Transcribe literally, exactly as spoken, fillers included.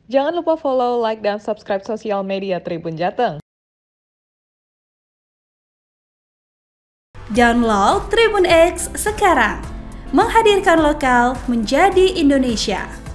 Jangan lupa follow, like, dan subscribe sosial media Tribun Jateng. Download Tribun X sekarang, menghadirkan lokal menjadi Indonesia.